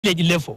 level.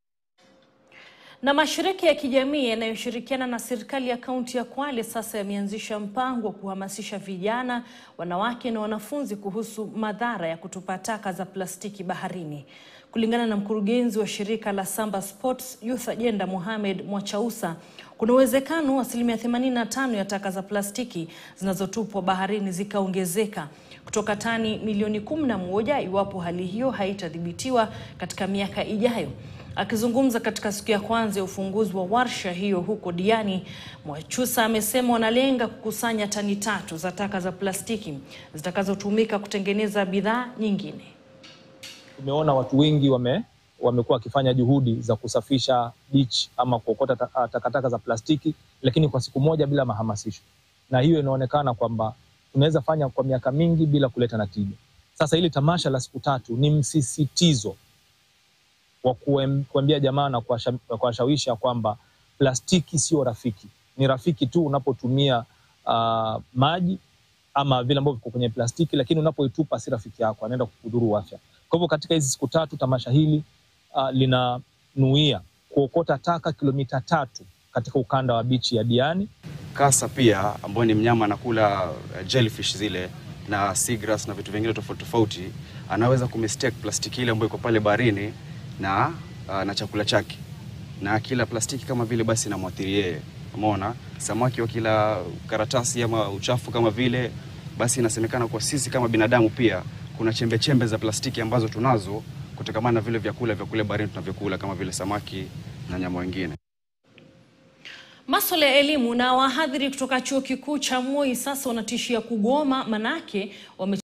Na mashirika ya kijamii yanayoshirikiana na serikali ya kaunti ya Kwale sasa yameanzisha mpango wa kuhamasisha vijana, wanawake na wanafunzi kuhusu madhara ya kutupa taka za plastiki baharini. Kulingana na mkurugenzi wa shirika la Samba Sports Youth Agenda Mohamed Mwachausa, kuna uwezekano 85% ya taka za plastiki zinazotupwa baharini zikaongezeka kutoka tani milioni 11 iwapo hali hiyo haitadhibitiwa katika miaka ijayo. Akizungumza katika siku ya kwanza ya ufunguzi wa warsha hiyo huko Diani, Mwachausa amesema wanalenga kukusanya tani 3 za taka za plastiki zitakazotumika kutengeneza bidhaa nyingine. Tumeona watu wengi wamekuwa wakifanya juhudi za kusafisha beach ama kuokota takataka za plastiki, lakini kwa siku moja bila mahamasisho. Na hiyo inaonekana kwamba tunaweza fanya kwa miaka mingi bila kuleta natija. Sasa hili tamasha la siku 3 ni msisitizo wa kuambia jamaa na kuwashawisha kwamba plastiki sio rafiki. Ni rafiki tu unapotumia maji ama vile ambavyo viko kwenye plastiki, lakini unapoitupa si rafiki yako, anaenda kukudhuru afya. Kwa hivyo katika hizi siku 3 tamasha hili linanuia kuokota taka kilomita 3 katika ukanda wa beach ya Diani. Kasa pia ambao ni mnyama anakula jellyfish zile na seagrass na vitu vingine tofauti tofauti, anaweza kumistake plastiki ile ambayo iko pale baharini na chakula chake. Na kila plastiki kama vile basi inamwathiri yeye. Umeona? Samaki wa kila karatasi ama uchafu kama vile, basi inasemekana kwa sisi kama binadamu pia kuna chembe za plastiki ambazo tunazo kutokana na vile vyakula vya kule baharini tunavyokula kama vile samaki na nyama wengine. Masuala ya elimu na wahadhiri kutoka chuo kikuu cha Moi sasa wanatishia kugoma manake